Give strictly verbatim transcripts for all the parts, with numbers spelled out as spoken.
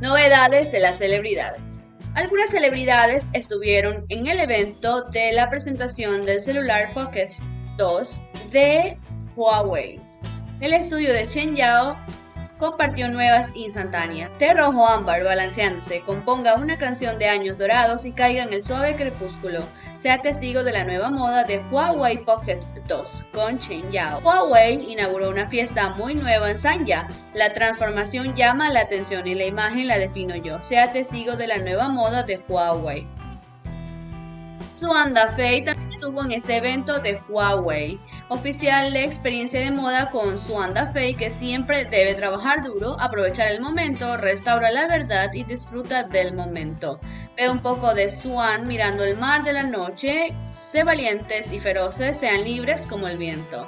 Novedades de las celebridades. Algunas celebridades estuvieron en el evento de la presentación del celular Pocket dos de Huawei. El estudio de Chen Yao compartió nuevas instantáneas. Té rojo ámbar balanceándose, componga una canción de años dorados y caiga en el suave crepúsculo. Sea testigo de la nueva moda de Huawei Pocket dos con Chen Yao. Huawei inauguró una fiesta muy nueva en Sanya. La transformación llama la atención y la imagen la defino yo. Sea testigo de la nueva moda de Huawei. Xuan Dafei también estuvo en este evento de Huawei. Oficial de experiencia de moda con Xuan Dafei, que siempre debe trabajar duro, aprovechar el momento, restaura la verdad y disfruta del momento. Ve un poco de Xuan mirando el mar de la noche, sé valientes y feroces, sean libres como el viento.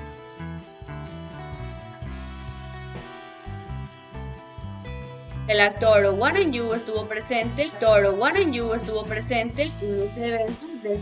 El actor Wang Anyu estuvo presente. El actor Wang Anyu estuvo presente en este evento de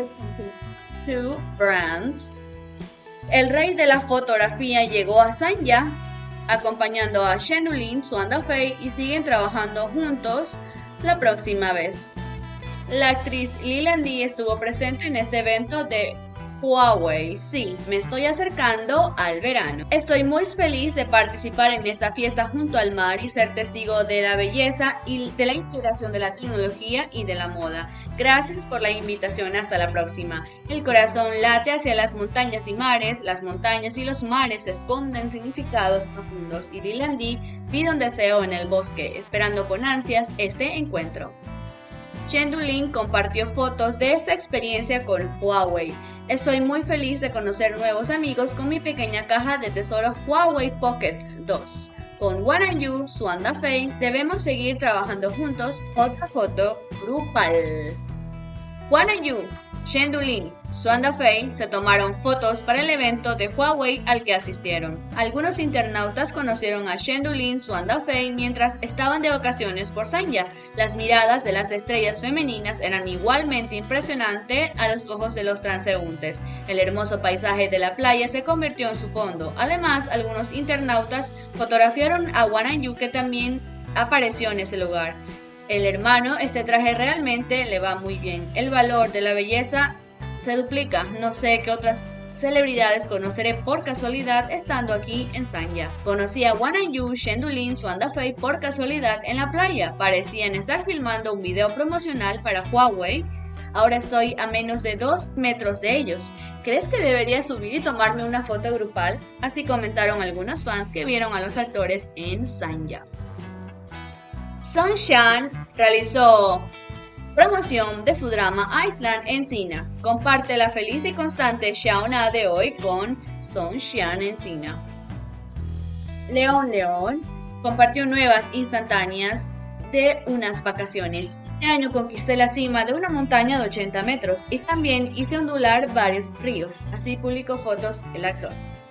Two Brand. El rey de la fotografía llegó a Sanya, acompañando a Shen Dulin, Xuan Dafei, y siguen trabajando juntos la próxima vez. La actriz Lilian Di estuvo presente en este evento de Huawei. Sí, me estoy acercando al verano. Estoy muy feliz de participar en esta fiesta junto al mar y ser testigo de la belleza y de la integración de la tecnología y de la moda. Gracias por la invitación, hasta la próxima. El corazón late hacia las montañas y mares, las montañas y los mares esconden significados profundos y Lilian Di pide un deseo en el bosque, esperando con ansias este encuentro. Shen Dulin compartió fotos de esta experiencia con Huawei. Estoy muy feliz de conocer nuevos amigos con mi pequeña caja de tesoro Huawei Pocket dos. Con Wang Anyu, Xuan Dafei, debemos seguir trabajando juntos. Otra foto grupal. Wang Anyu, Shen Dulin, Xuan Dafei se tomaron fotos para el evento de Huawei al que asistieron. Algunos internautas conocieron a Shen Dulin, Xuan Dafei mientras estaban de vacaciones por Sanya. Las miradas de las estrellas femeninas eran igualmente impresionantes a los ojos de los transeúntes. El hermoso paisaje de la playa se convirtió en su fondo. Además, algunos internautas fotografiaron a Wang Anyu, que también apareció en ese lugar. El hermano, este traje realmente le va muy bien. El valor de la belleza se duplica. No sé qué otras celebridades conoceré por casualidad estando aquí en Sanya. Conocí a Wang Anyu, Shen Dulin, Xuan Dafei por casualidad en la playa. Parecían estar filmando un video promocional para Huawei. Ahora estoy a menos de dos metros de ellos. ¿Crees que debería subir y tomarme una foto grupal? Así comentaron algunos fans que vieron a los actores en Sanya. Song Shan realizó promoción de su drama Island en Sina. Comparte la feliz y constante Xiaona de hoy con Song Shan en Sina. León León compartió nuevas instantáneas de unas vacaciones. Este año conquisté la cima de una montaña de ochenta metros y también hice ondular varios ríos. Así publicó fotos el actor.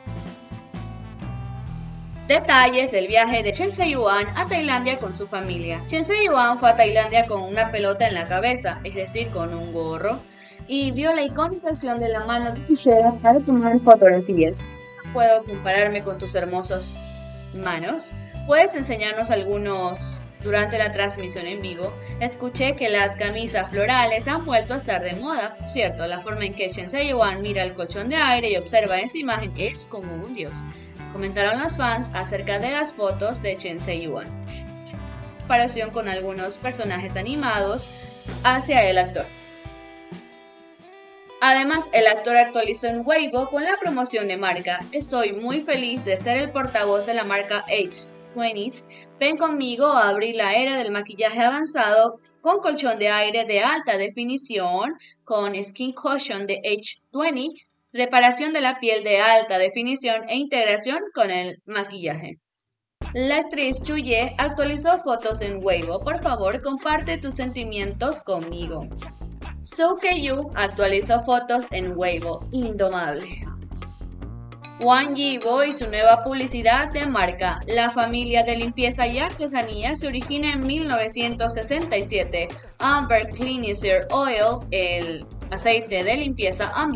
Detalles del viaje de Chen Se-yuan a Tailandia con su familia. Chen Se-yuan fue a Tailandia con una pelota en la cabeza, es decir, con un gorro, y vio la icónica acción de la mano de tijera para tomar fotografías. No puedo compararme con tus hermosas manos. ¿Puedes enseñarnos algunos durante la transmisión en vivo? Escuché que las camisas florales han vuelto a estar de moda. Por cierto, la forma en que Chen Se-yuan mira el colchón de aire y observa esta imagen es como un dios. Comentaron los fans acerca de las fotos de Chen Se-yuan. En comparación con algunos personajes animados hacia el actor. Además, el actor actualizó en Weibo con la promoción de marca. Estoy muy feliz de ser el portavoz de la marca H veinte. Ven conmigo a abrir la era del maquillaje avanzado con colchón de aire de alta definición, con Skin Cushion de H veinte, reparación de la piel de alta definición e integración con el maquillaje. La actriz Chuye actualizó fotos en Weibo. Por favor, comparte tus sentimientos conmigo. So Kyu actualizó fotos en Weibo. Indomable. Wang Yibo y su nueva publicidad de marca. La familia de limpieza y artesanía se origina en mil novecientos sesenta y siete. Amber Cleanser Oil, el aceite de limpieza Amber,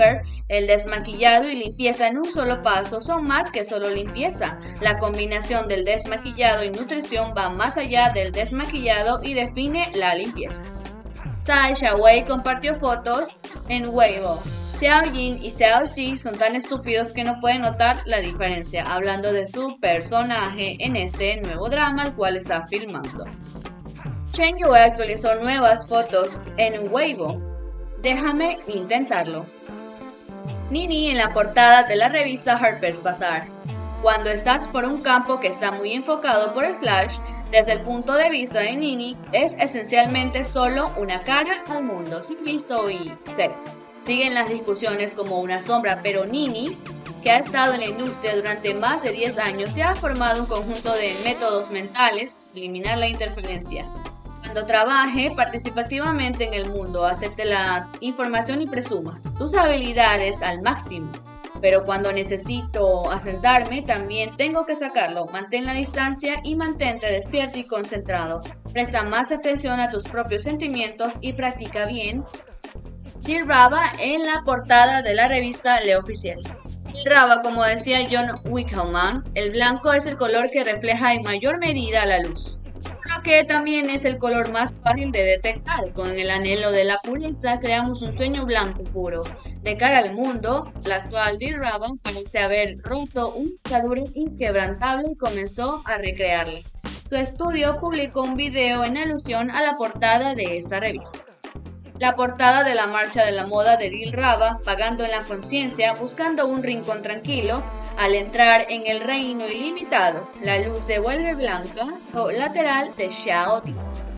El desmaquillado y limpieza en un solo paso son más que solo limpieza. La combinación del desmaquillado y nutrición va más allá del desmaquillado y define la limpieza. Tsai Xiaowei compartió fotos en Weibo. Xiao Jin y Xiao Xi son tan estúpidos que no pueden notar la diferencia, hablando de su personaje en este nuevo drama al cual está filmando. Chen Yue actualizó nuevas fotos en Weibo. Déjame intentarlo. Nini en la portada de la revista Harper's Bazaar. Cuando estás por un campo que está muy enfocado por el flash, desde el punto de vista de Nini, es esencialmente solo una cara al mundo, sin visto y cero. Siguen las discusiones como una sombra, pero Nini, que ha estado en la industria durante más de diez años, ya ha formado un conjunto de métodos mentales para eliminar la interferencia. Cuando trabaje participativamente en el mundo, acepte la información y presuma tus habilidades al máximo. Pero cuando necesito asentarme, también tengo que sacarlo. Mantén la distancia y mantente despierto y concentrado. Presta más atención a tus propios sentimientos y practica bien. Jill Rava en la portada de la revista Le Officiel. Jill Rava, como decía John Wickelman, el blanco es el color que refleja en mayor medida la luz, pero que también es el color más fácil de detectar. Con el anhelo de la pureza creamos un sueño blanco puro. De cara al mundo, la actual Jill Rava parece haber roto un atadura inquebrantable y comenzó a recrearle. Su estudio publicó un video en alusión a la portada de esta revista. La portada de la marcha de la moda de Jill Rava, vagando en la conciencia, buscando un rincón tranquilo, al entrar en el reino ilimitado, la luz se vuelve blanca, o lateral de Xiao Di.